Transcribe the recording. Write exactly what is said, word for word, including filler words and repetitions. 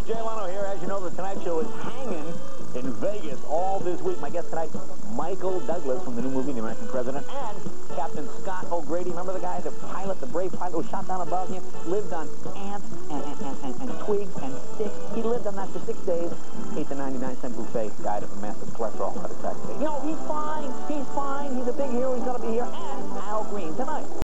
Jay Leno here. As you know, the Tonight Show is hanging in Vegas all this week. My guest tonight, Michael Douglas from the new movie, The American President, and Captain Scott O'Grady. Remember the guy, the pilot, the brave pilot who was shot down above him, lived on ants and, and, and, and twigs and sticks. He lived on that for six days, ate the ninety-nine cent buffet, died of a massive cholesterol heart attack.